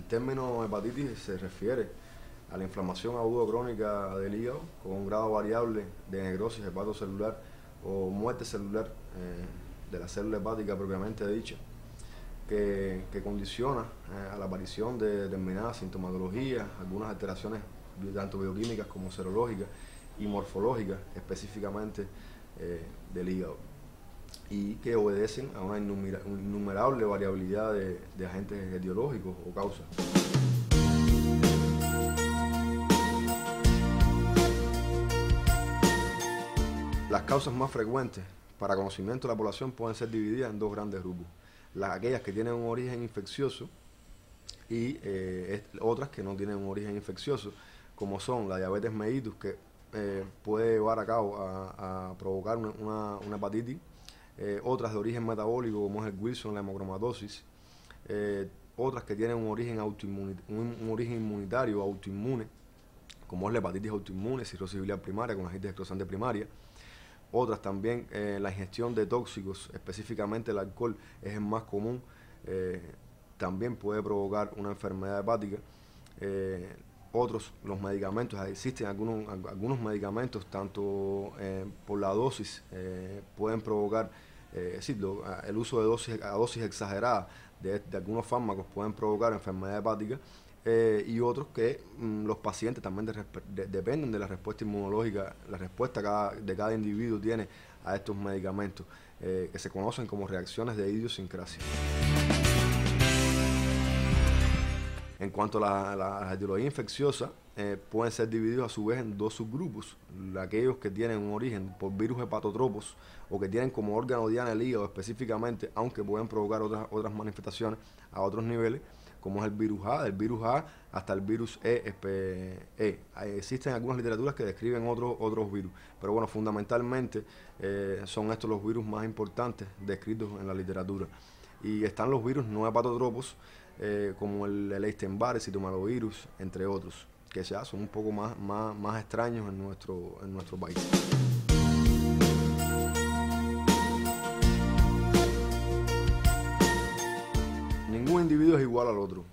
término hepatitis se refiere a la inflamación aguda crónica del hígado con un grado variable de necrosis hepatocelular o muerte celular de la célula hepática propiamente dicha, que condiciona a la aparición de determinadas sintomatologías, algunas alteraciones tanto bioquímicas como serológicas y morfológicas específicamente del hígado, y que obedecen a una innumerable variabilidad de agentes etiológicos o causas. Las causas más frecuentes para conocimiento de la población pueden ser divididas en dos grandes grupos: aquellas que tienen un origen infeccioso y otras que no tienen un origen infeccioso, como son la diabetes mellitus, que puede llevar a cabo a provocar una hepatitis, otras de origen metabólico, como es el Wilson, la hemocromatosis, otras que tienen un origen inmunitario autoinmune, como es la hepatitis autoinmune, cirrosis biliar primaria con agentes esclerosante primaria. Otras también, la ingestión de tóxicos, específicamente el alcohol es el más común, también puede provocar una enfermedad hepática. Otros, los medicamentos, existen algunos medicamentos, tanto por la dosis, pueden provocar, el uso de dosis exageradas de algunos fármacos pueden provocar enfermedad hepática, y otros que los pacientes también dependen de la respuesta inmunológica, la respuesta de cada individuo tiene a estos medicamentos, que se conocen como reacciones de idiosincrasia. En cuanto a la etiología infecciosa, pueden ser divididos a su vez en dos subgrupos: aquellos que tienen un origen por virus hepatotropos o que tienen como órgano diana el hígado específicamente, aunque pueden provocar otras manifestaciones a otros niveles, como es el virus A, del virus A hasta el virus E. Existen algunas literaturas que describen otros virus, pero bueno, fundamentalmente son estos los virus más importantes descritos en la literatura. Y están los virus no hepatotropos, como el Epstein-Barr, el citomegalovirus, entre otros, que ya son un poco más extraños en nuestro país. Ningún individuo es igual al otro,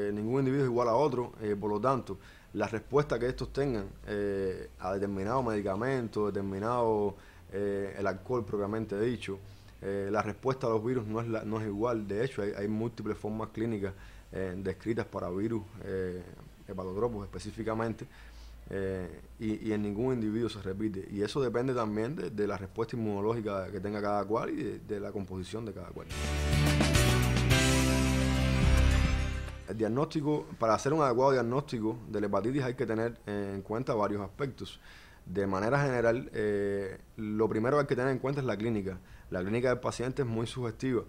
por lo tanto, la respuesta que estos tengan a determinado medicamento, el alcohol propiamente dicho, la respuesta a los virus no es igual. De hecho, hay múltiples formas clínicas descritas para virus hepatotropos específicamente, y en ningún individuo se repite. Y eso depende también de la respuesta inmunológica que tenga cada cual y de la composición de cada cual. El diagnóstico, para hacer un adecuado diagnóstico de la hepatitis hay que tener en cuenta varios aspectos. De manera general, lo primero que hay que tener en cuenta es la clínica. La clínica del paciente es muy sugestiva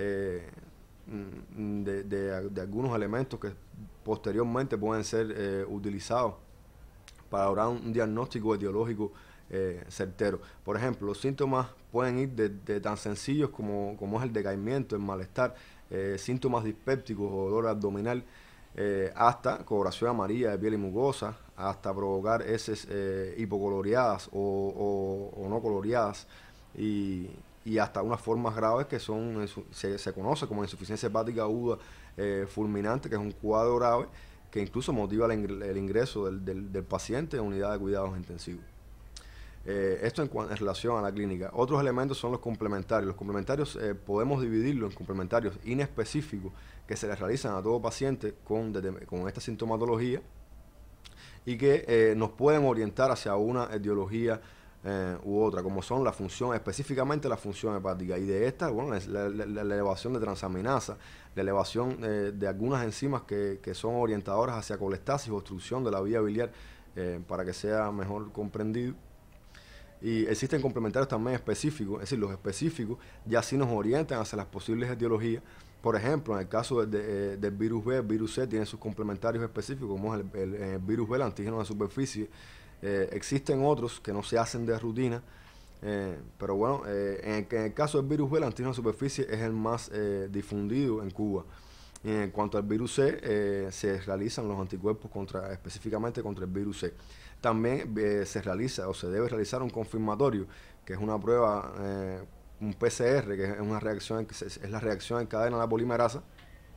de algunos elementos que posteriormente pueden ser utilizados para lograr un diagnóstico etiológico certero. Por ejemplo, los síntomas pueden ir de tan sencillos como es el decaimiento, el malestar, síntomas dispépticos o dolor abdominal, hasta coloración amarilla de piel y mucosa, hasta provocar heces hipocoloreadas o no coloreadas, y hasta unas formas graves que se conoce como insuficiencia hepática aguda fulminante, que es un cuadro grave que incluso motiva el ingreso del paciente en unidad de cuidados intensivos. Esto en relación a la clínica. Otros elementos son los complementarios. Los complementarios podemos dividirlos en complementarios inespecíficos que se les realizan a todo paciente con esta sintomatología y que nos pueden orientar hacia una etiología u otra, como son la función, específicamente la función hepática, y de esta, bueno, la elevación de transaminasa, la elevación de algunas enzimas que son orientadoras hacia colestasis o obstrucción de la vía biliar, para que sea mejor comprendido. Y existen complementarios también específicos, es decir, los específicos ya sí nos orientan hacia las posibles etiologías. Por ejemplo, en el caso del virus B, el virus C tiene sus complementarios específicos, como es el virus B, el antígeno de superficie. Existen otros que no se hacen de rutina, pero bueno, en el caso del virus B, el antígeno de superficie es el más difundido en Cuba. Y en cuanto al virus C, se realizan los anticuerpos específicamente contra el virus C. También se realiza o se debe realizar un confirmatorio, que es una prueba, un PCR, que es una reacción, es la reacción en cadena de la polimerasa,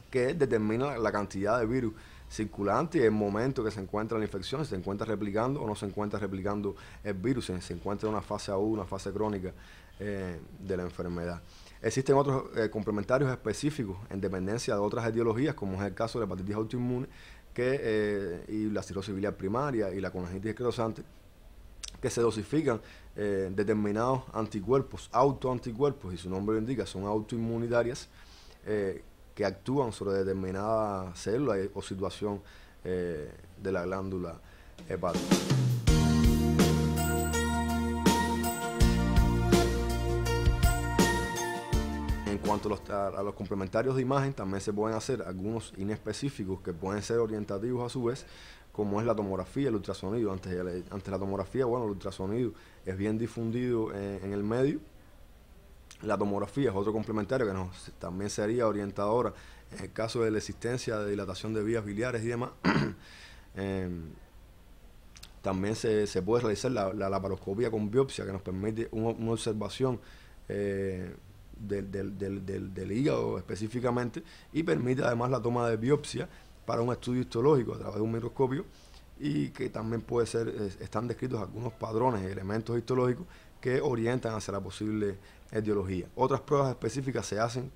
que determina la cantidad de virus circulante y el momento que se encuentra la infección, si se encuentra replicando o no se encuentra replicando el virus, si se encuentra en una fase aguda, una fase crónica de la enfermedad. Existen otros complementarios específicos en dependencia de otras etiologías, como es el caso de la hepatitis autoinmune y la cirrosis biliar primaria y la conjuntivitis esclerosante, que se dosifican determinados anticuerpos, autoanticuerpos, y su nombre lo indica, son autoinmunitarias, que actúan sobre determinada célula o situación de la glándula hepática. En cuanto a los complementarios de imagen, también se pueden hacer algunos inespecíficos que pueden ser orientativos a su vez, como es la tomografía, el ultrasonido. Ante la tomografía, bueno, el ultrasonido es bien difundido en el medio. La tomografía es otro complementario que también sería orientadora en el caso de la existencia de dilatación de vías biliares y demás. También se puede realizar la laparoscopia con biopsia, que nos permite una observación del hígado específicamente, y permite además la toma de biopsia para un estudio histológico a través de un microscopio, y que también puede ser, están descritos algunos patrones y elementos histológicos que orientan hacia la posible etiología. Otras pruebas específicas se hacen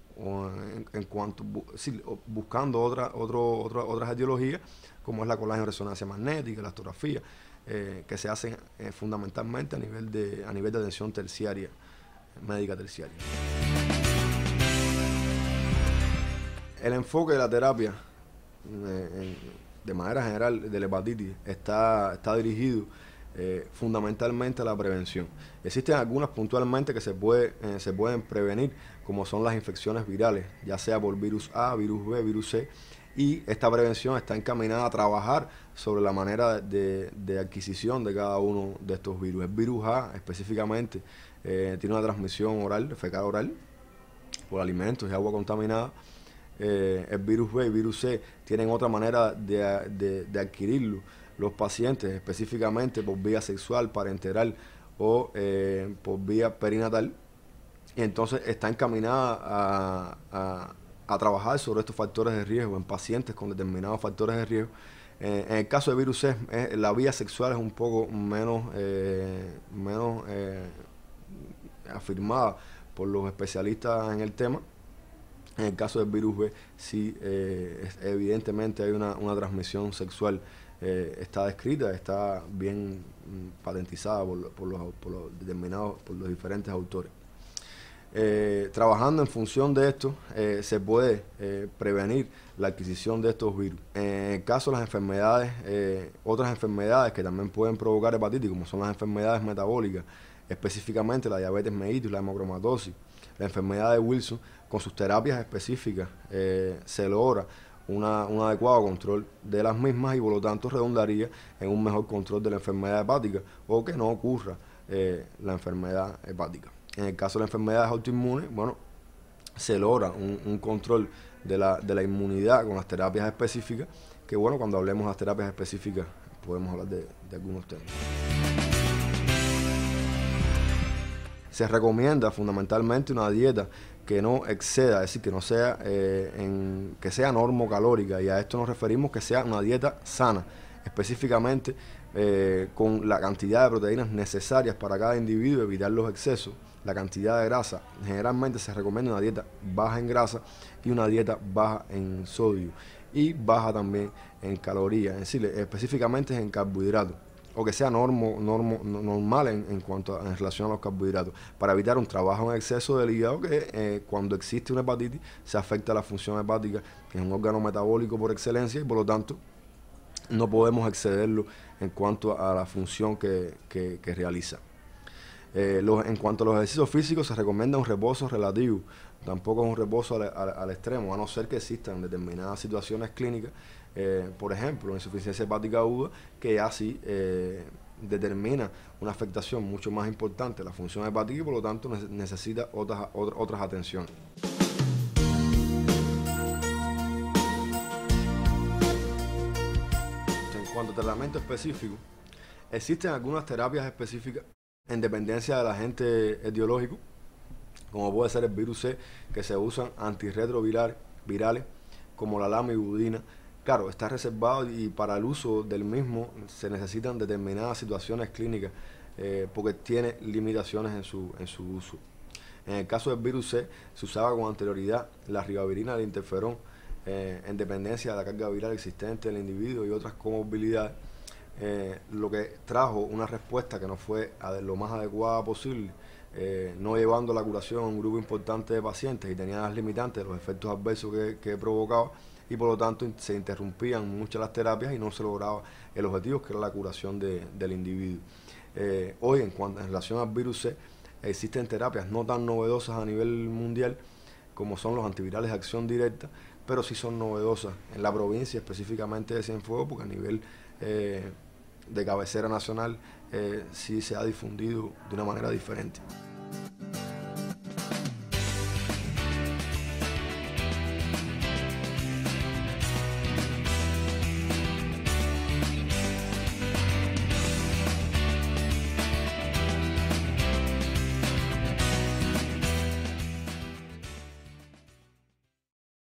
buscando otras etiologías, como es la colágeno resonancia magnética, la astografía, que se hacen fundamentalmente a nivel de atención terciaria, médica terciaria. El enfoque de la terapia de manera general de la hepatitis está dirigido fundamentalmente a la prevención. Existen algunas puntualmente que se pueden prevenir, como son las infecciones virales, ya sea por virus A, virus B, virus C, y esta prevención está encaminada a trabajar sobre la manera de adquisición de cada uno de estos virus. El virus A específicamente tiene una transmisión oral, fecal oral, por alimentos y agua contaminada. El virus B y virus C tienen otra manera de adquirirlo los pacientes, específicamente por vía sexual, parenteral o por vía perinatal, y entonces está encaminada a trabajar sobre estos factores de riesgo en pacientes con determinados factores de riesgo. En el caso de virus C, la vía sexual es un poco menos afirmada por los especialistas en el tema. En el caso del virus B, sí, evidentemente hay una transmisión sexual, está descrita, está bien patentizada por los diferentes autores. Trabajando en función de esto, se puede prevenir la adquisición de estos virus. En el caso de las enfermedades, otras enfermedades que también pueden provocar hepatitis, como son las enfermedades metabólicas, específicamente la diabetes mellitus, la hemocromatosis, la enfermedad de Wilson, con sus terapias específicas se logra un adecuado control de las mismas, y por lo tanto redundaría en un mejor control de la enfermedad hepática, o que no ocurra la enfermedad hepática. En el caso de las enfermedades autoinmunes, bueno, se logra un control de la inmunidad con las terapias específicas, que bueno, cuando hablemos de las terapias específicas podemos hablar de algunos temas. Se recomienda fundamentalmente una dieta que no exceda, es decir, que no sea que sea normocalórica, y a esto nos referimos que sea una dieta sana, específicamente con la cantidad de proteínas necesarias para cada individuo, evitar los excesos, la cantidad de grasa. Generalmente se recomienda una dieta baja en grasa y una dieta baja en sodio, y baja también en calorías, es decir, específicamente en carbohidratos, o que sea normal en relación a los carbohidratos, para evitar un trabajo en exceso del hígado, que cuando existe una hepatitis se afecta la función hepática, que es un órgano metabólico por excelencia, y por lo tanto no podemos excederlo en cuanto a la función que realiza. En cuanto a los ejercicios físicos, se recomienda un reposo relativo, tampoco es un reposo al extremo, a no ser que existan determinadas situaciones clínicas, por ejemplo, insuficiencia hepática aguda, que así determina una afectación mucho más importante de la función hepática, y por lo tanto necesita otras atenciones. En cuanto a tratamiento específico, existen algunas terapias específicas en dependencia del agente etiológico, como puede ser el virus C, que se usan antirretrovirales como la lamivudina. Claro, está reservado y para el uso del mismo se necesitan determinadas situaciones clínicas porque tiene limitaciones en su uso. En el caso del virus C, se usaba con anterioridad la ribavirina del interferón en dependencia de la carga viral existente del individuo y otras comorbilidades, lo que trajo una respuesta que no fue lo más adecuada posible, no llevando la curación a un grupo importante de pacientes y tenía las limitantes de los efectos adversos que provocaba, y por lo tanto se interrumpían muchas las terapias y no se lograba el objetivo, que era la curación del individuo. Hoy, en relación al virus C, existen terapias no tan novedosas a nivel mundial como son los antivirales de acción directa, pero sí son novedosas en la provincia, específicamente de Cienfuegos, porque a nivel de cabecera nacional sí se ha difundido de una manera diferente.